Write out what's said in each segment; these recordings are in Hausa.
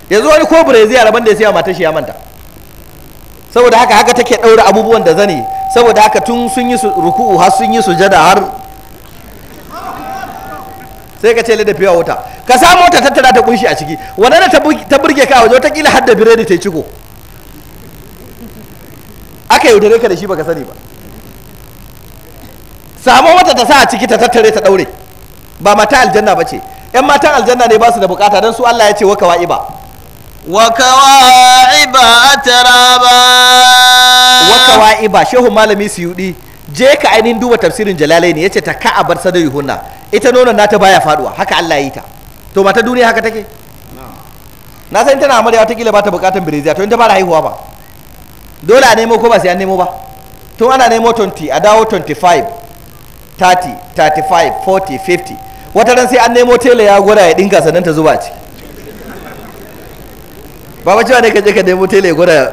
yanzu wani ko brezil rabon da ya siya matar shi ya manta. Saboda haka take ɗaura abubuwan da zane, saboda haka tun sun yi ruku'u har sun yi sujada har sai ka ce da fiya wuta ka samu ta tattara ta kunshi a ciki, wannan da ta burge ka a waje watakila har da biredi ta yi ciko, aka yaudare ka da shi baka sani ba. samu wata ta sa a ciki ta tattare ta daure, ba mata aljanna ba ce. yan matan aljanna ne ba su da bukata don su Allah ya ce wa kawa'iba atraba. wa kawa'iba shehu malami Suyudi je ka ainihin duba tafsirin Jalalaini yace ta ka'abar sadayuhunna, ita nonon nata baya faduwa, haka Allah ya yi ta. To mata duniya haka take? Na san tana amarya watakila ba ta bukatan bireziya, to in ta fara haihuwa ba dole a nemo ko ba sai an nemo ba? Tun ana nemo 20 a dawo 25 30 35 40 50, wata ran sai an nemo tela ya gwada ya dinka sannan ta zuba ci. ba ba cewa ne ka je ka nemo tela ya gwada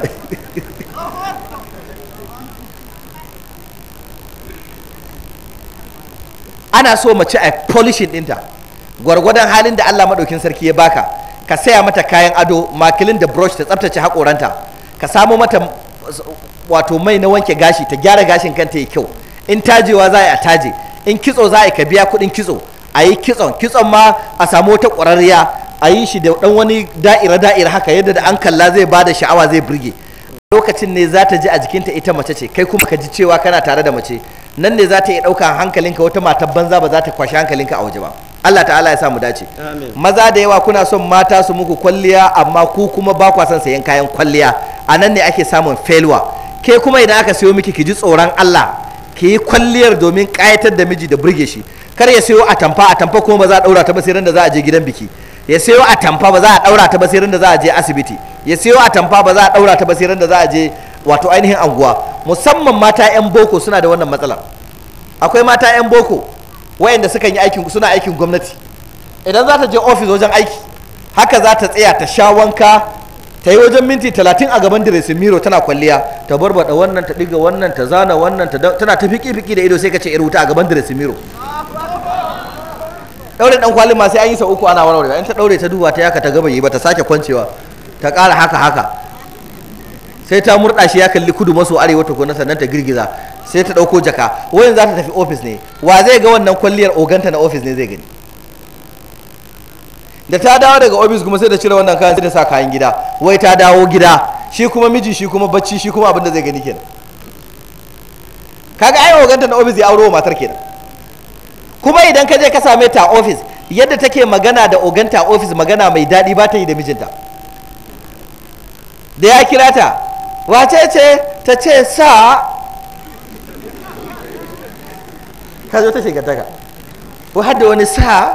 ana so mace a polishing ɗinta gwargwadon halin da Allah maɗaukin sarki ya baka. Ka saya mata kayan ado, makilin da brush ta tsaftace haƙoranta, ka samo mata wato mai na wanke gashi ta gyara gashin kanta ya kyau, in tajewa za a taje, in kitso za a ka biya kuɗin kitso, a yi kitson ma a samu wata ƙwararriya a yi shi da ɗan wani da'ira haka yadda da an kalla zai bada sha'awa zai burge. Lokacin ne za ta ji a jikinta ita mace ce, kai kuma ka ji cewa kana tare da mace, nan ne za ta iya ɗauka hankalinka, wata matar banza ba za ta kwashi hankalinka a waje ba. Allah ta'ala ya sa mu dace. Maza da yawa kuna son mata su muku kwalliya amma ku kuma ba kwa son sayan kayan kwalliya, a nan ne ake samun failure. Ke kuma idan aka sayo miki ki ji tsoron Allah, ki yi kwalliyar domin ƙayatar da miji da burge shi. Kar ya sayo atamfa kuma ba za a ɗaura ta ba sai ran da za a je gidan biki. Ya sayo atamfa ba za a ɗaura ta ba sai ran da za a je asibiti. Ya sayo atamfa ba za a ɗaura ta ba sai ran da za a je wato ainihin anguwa. Musamman mata 'yan boko suna da wannan matsalar. Akwai mata 'yan boko wayanda suna aikin gwamnati, idan za ta je ofis wajen aiki haka za ta tsaya ta sha wanka, ta yi wajen minti 30 a gaban dressing mirror tana kwalliya, ta barbada wannan, ta diga wannan, ta zana wannan, tana ta fiki da ido sai ka ce wuta a gaban dressing mirror. daure dan kwalin ma sai an yi sa uku ana warware, in ta daure ta duba ta yaka ta gaba yi ba ta sake kwancewa, ta ƙara haka sai ta murɗa shi ya kalli kudu maso arewa tukuna sannan ta girgiza, sai ta ɗauko jaka. wayan za ta tafi ofis ne, wa zai ga wannan kwalliyar? oganta na ofis ne zai gani. da ta dawo daga ofis kuma sai ta cire wannan kayan sai ta sa kayan gida, wai ta dawo gida, shi kuma miji, shi kuma bacci, shi kuma abin da zai gani kenan. kaga ai oganta na ofis ya auro wa matar kenan. kuma idan ka je ka same ta a ofis, yadda take magana da oganta a ofis magana mai daɗi ba ta yi da mijinta. da ya kira ta, wace ce? ta ce sa, ka zo ta shigantaka, ko har da wani sa.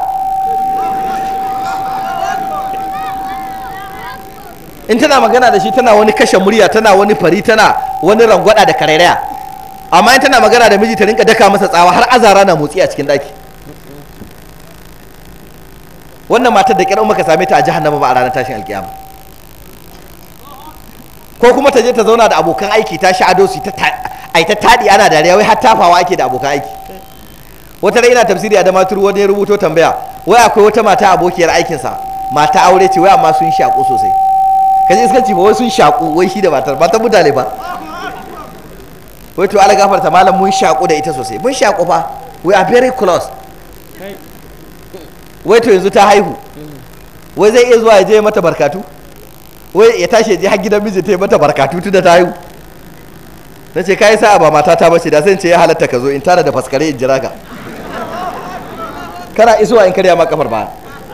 in tana magana da shi tana wani kashe murya, tana wani fari, tana wani rangwada da karairaya. amma in tana magana da miji ta rinka daka masa tsawa har azara na motsi a cikin daki. wannan matar da kiran maka same ta a jahannama ba a ranar tashin alkiyama. ko kuma ta je ta zauna da abokan aiki, ta sha ado su ta taɗi ana dariya, wai har tafawa ake da abokan aiki. wata rai ina tafsiri a Damaturu, wani ya rubuto tambaya, wai akwai wata mata abokiyar aikinsa, mata aure ce, wai amma sun shaƙu sosai. kaji iskanci ba, wai sun shaƙu, wai shi da matar mutane ba. wai to ala gafarta malam, mun shaƙu da ita sosai, mun shaƙu fa, we are very close. wai to yanzu ta haihu, wai zai iya zuwa ya je mata barkatu, wai ya tashi je har gidan miji ta yi mata barkatu tun da ta haihu. na ce kayi sa'a ba mata ta bace, da sai ce ya halatta ka zo in tara da faskare in jira ka, kana isuwa in karya ma kafar ba.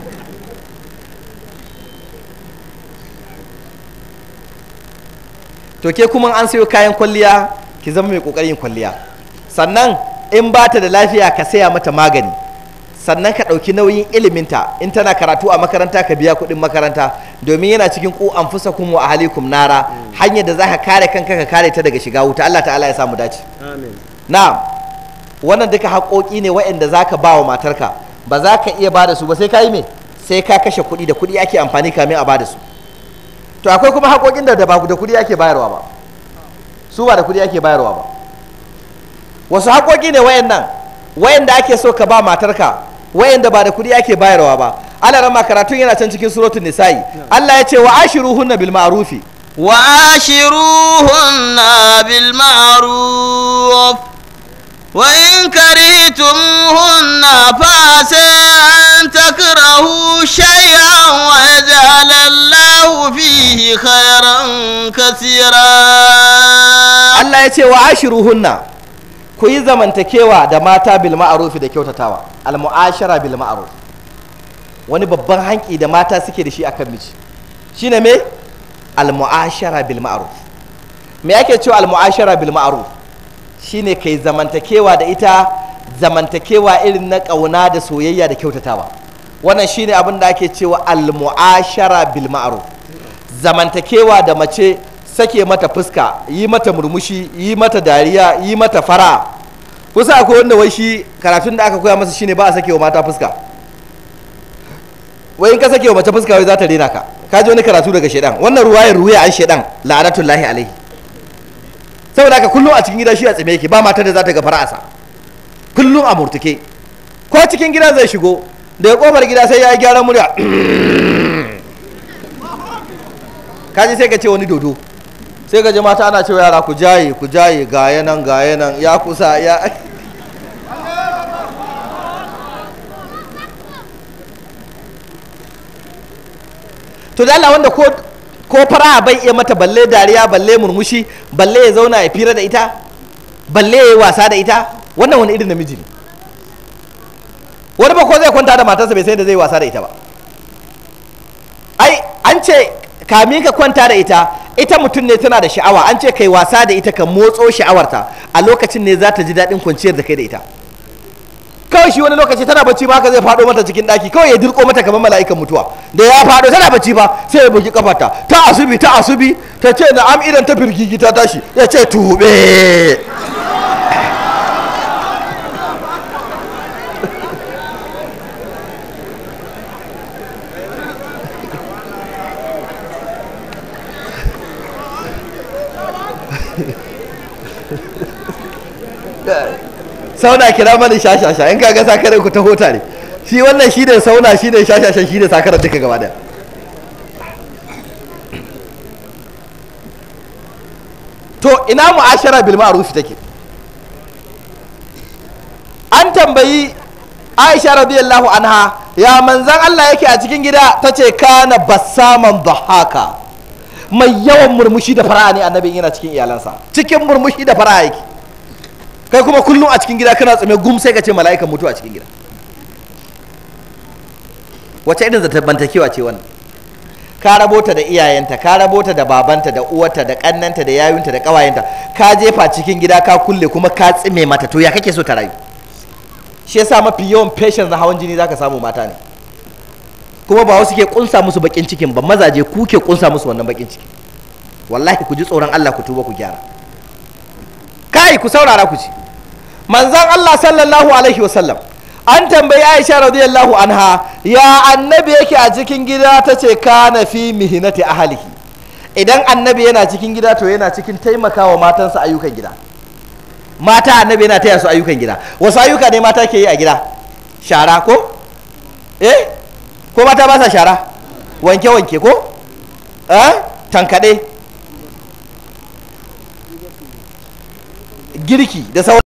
to ke kuma an sayo kayan kwalliya, ki zama mai kokarin kwalliya. sannan in ba ta da lafiya ka saya mata magani, sannan ka ɗauki nauyin iliminta. in tana karatu a makaranta ka biya kuɗin makaranta, domin yana cikin ku anfusakum wa ahlikum nara, hanyar da zaka kare kanka ka kare ta daga shiga wuta. Allah ta'ala ya samu dace. amin. na'am, wannan duka haƙoƙi ne waɗanda zaka ba wa matarka, ba za ka iya bada su ba sai ka yi me, sai ka kashe kuɗi, da kuɗi ake amfani kamin a bada su. to akwai kuma haƙoƙin da ba da kuɗi ake bayarwa ba, su ba da kuɗi ake bayarwa ba. wasu haƙoƙi ne wayanda ake so ka ba matarka, wayanda ba da kuɗi ake bayarwa ba. Allah rama karatun yana can cikin suratul nisa'i. Allah ya ce wa ashiruhunna bil ma'rufi وعاشروهن بالمعروف وإن كرهتموهن فعسى أن تكرهوا شيئا ويجعل الله فيه خيرا كثيرا. Allah ya ce wa ashiruhunna ku yi zamantakewa da mata bil ma'rufi da kyautatawa. Al mu'ashara bil ma'ruf wani babban hanki da mata suke da shi akan miji shine me al mu'ashara bil ma'ruf. Me ake cewa al mu'ashara bil ma'ruf shine kai zamantakewa da ita zamantakewa irin na kauna da soyayya da kyautatawa. Wannan shine abin da ake cewa al mu'ashara bil ma'ruf. Zamantakewa da mace, sake mata fuska, yi mata murmushi, yi mata dariya, yi mata fara. Kusa akwai wanda wai shi karatun da aka koya masa shine ba a sake wa mata fuska. Wai in ka sake wa mace fuska wai za ta rena ka. Ka ji wani karatu daga shedan. Wannan ruwaya an shedan la'anatullahi alaihi. Saboda haka kullum a cikin gida shi a tsime yake, ba matar da za ta ga fara'asa. Kullum a murtuke. Ko cikin gidan zai shigo daga kofar gida sai ya yi gyaran murya. Kaji sai ka ce wani dodo. Sai ka ji mata ana cewa yara ku jaye ga yanan ya kusa ya. To da Allah wanda ko fara bai iya mata balle dariya balle murmushi balle ya zauna ya fira da ita balle ya yi wasa da ita, wannan wani irin namiji ne. Wani ba ko zai kwanta da matarsa bai sai da zai wasa da ita ba. Ai an ce kamin ka kwanta da ita mutum ne tana da sha'awa, an ce kai wasa da ita ka motso sha'awarta a lokacin ne za ta ji daɗin kwanciyar da kai da ita. Kawai shi wani lokaci tana bacci ba haka zai faɗo mata cikin ɗaki, kawai ya dirko mata kamar mala'ikan mutuwa, da ya faɗo tana bacci ba sai ya bugi kafarta ta asubi ta ce na'am idan ta firgigi ta tashi ya ce tube. Sauna kira mani shashasha in kaga sakarar ku ta hota ne, shi wannan shi ne sauna, shi ne shashashan, shi ne sakarar duka gaba daya. To ina mu'ashara bil ma'ruf take? An tambayi Aisha radiyallahu anha ya manzan Allah yake a cikin gida, tace kana bassaman dhahaka, mai yawan murmushi da fara'a ne annabi yana cikin iyalansa, cikin murmushi da fara'a yake. Kai kuma kullum a cikin gida kana tsame gum sai ka ce mala'ikan mutu a cikin gida. Wace irin zamantakewa ce wannan? Ka rabota da iyayenta, ka rabota da babanta, da uwarta, da kannanta, da yayunta, da kawayenta, ka jefa cikin gida ka kulle kuma ka tsime mata, to ya kake so ta rayu? Shi yasa mafi yawan patients na hawan jini zaka samu mata ne, kuma ba wasu ke kunsa musu bakin cikin ba, mazaje ku ke kunsa musu wannan bakin ciki. Wallahi ku ji tsoron Allah, ku tuba, ku gyara. Kai ku saurara ku ci. Manzon Allah sallallahu alaihi wasallam an tambayi Aisha radiyallahu anha ya annabi yake a cikin gida, tace kana fi mihnati ahlihi. Idan annabi yana cikin gida to yana cikin taimakawa matansa ayyukan gida. Mata annabi yana taya su ayyukan gida. Wasu ayyuka ne mata ke yi a gida? Shara ko? Ko mata ba sa shara? Wanke ko? Tankade, girki da sauran